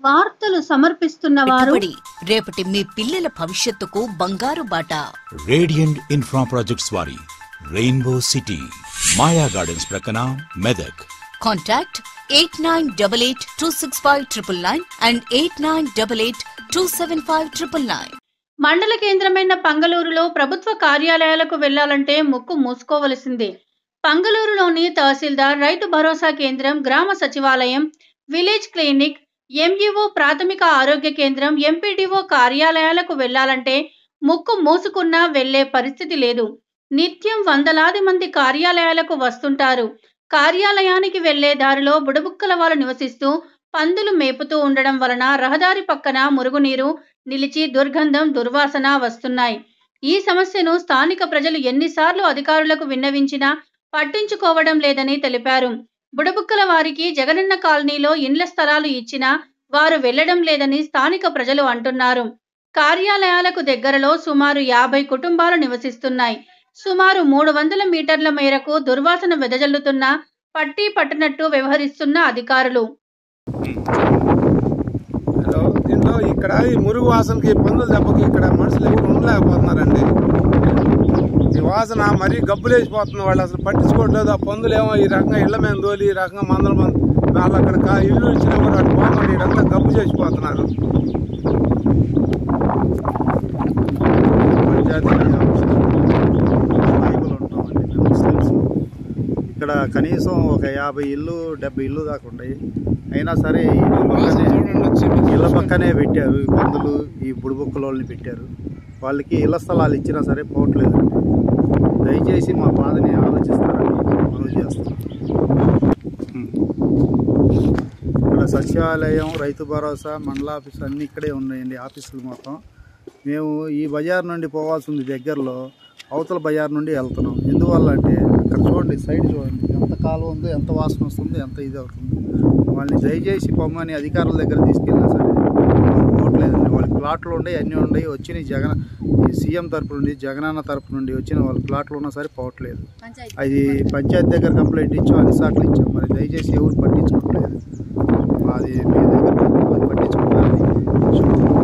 వార్తలు సమర్పిస్తున్న వారు రేపటి మీ పిల్లల భవిష్యత్తుకు బంగారు బాట. రేడియంట్ ఇన్ఫ్రా ప్రాజెక్ట్స్ వారి రెయిన్బో సిటీ మాయా గార్డెన్స్ ప్రక్కన మెదక్. Contact 8988265999 and 8988275999. మండల కేంద్రమైన పంగలూరులో ప్రభుత్వ కార్యాలయాలకు వెళ్లాలంటే ముక్కు మూసుకోవలసిందే. పంగలూరులోని తహసీల్దార్, రైతు భరోసా కేంద్రం, గ్రామ సచివాలయం, విలేజ్ క్లినిక్, ఎంఈఓ ప్రాథమిక ఆరోగ్య కేంద్రం, ఎంపీడీఓ కార్యాలయాలకు వెళ్లాలంటే ముక్కు మూసుకున్నా వెళ్లే పరిస్థితి లేదు. నిత్యం వందలాది మంది కార్యాలయాలకు వస్తుంటారు. కార్యాలయానికి వెళ్లే దారిలో బుడబుక్కల వాళ్ళు నివసిస్తూ పందులు మేపుతూ ఉండడం వలన రహదారి పక్కన మురుగునీరు నిలిచి దుర్గంధం, దుర్వాసన వస్తున్నాయి. ఈ సమస్యను స్థానిక ప్రజలు ఎన్నిసార్లు అధికారులకు విన్నవించినా పట్టించుకోవడం లేదని తెలిపారు. బుడబుక్కల వారికి జగనన్న కాలనీలో ఇండ్ల స్థలాలు ఇచ్చినా వారు వెళ్లడం లేదని స్థానిక ప్రజలు అంటున్నారు. కార్యాలయాలకు దగ్గరలో సుమారు 50 కుటుంబాలు నివసిస్తున్నాయి. సుమారు 300 మీటర్ల మేరకు దుర్వాసన వెదజల్లుతున్నా పట్టి పట్టనట్టు వ్యవహరిస్తున్న అధికారులు. దీంట్లో ఇక్కడ ఈ మురుగు వాసనకి, పందుల దెబ్బకి ఇక్కడ మనుషులు ఎవరు ఉండలేకపోతున్నారండి. ఈ వాసన మరీ గబ్బులేసిపోతుంది. వాళ్ళు అసలు పట్టించుకోవట్లేదు. ఆ పందులేమో ఈ రకంగా ఇళ్ల మీద దోలి ఈ రకంగా మందల మంది వాళ్ళు అక్కడ ఇల్లు ఇచ్చినా కూడా అటు పోతుంది. ఇదంతా గబ్బు చేసిపోతున్నారు. ఇక్కడ కనీసం ఒక 50 ఇల్లు 70 ఇల్లు దాకా ఉన్నాయి. అయినా సరే ఇళ్ళ పక్కనే పెట్టారు పందులు, ఈ బుడిబుక్కలోళ్ళని పెట్టారు. వాళ్ళకి ఇళ్ల స్థలాలు ఇచ్చినా సరే పోవట్లేదు. దయచేసి మా బాధని ఆలోచిస్తారని మనం చేస్తాం. ఇక్కడ సచివాలయం, రైతు భరోసా, మండల ఆఫీసు అన్నీ ఇక్కడే ఉన్నాయండి. ఆఫీసులు మొత్తం మేము ఈ బజార్ నుండి పోవాల్సి ఉంది. దగ్గరలో అవతల బజార్ నుండి వెళ్తున్నాం. ఎందువల్ల అంటే అక్కడ చూడండి, సైడ్ చూడండి, ఎంత కాలం ఉందో, ఎంత వాసన వస్తుంది, ఎంత ఇది అవుతుంది. వాళ్ళని దయచేసి పొమ్మని అధికారుల దగ్గర తీసుకెళ్ళినా సరే పోవట్లేదండి. వాళ్ళకి ప్లాట్లు ఉన్నాయి, అన్నీ ఉన్నాయి. వచ్చినాయి సీఎం తరపు నుండి, జగనన్న తరపు నుండి వచ్చిన వాళ్ళ ప్లాట్లు ఉన్నా సరే పోవట్లేదు. అది పంచాయతీ దగ్గర కంప్లైంట్ ఇచ్చాం, అన్ని సార్లు ఇచ్చాం. మరి దయచేసి ఎవరు పట్టించుకోవట్లేదు. అది మీ దగ్గర పట్టించుకోవాలి.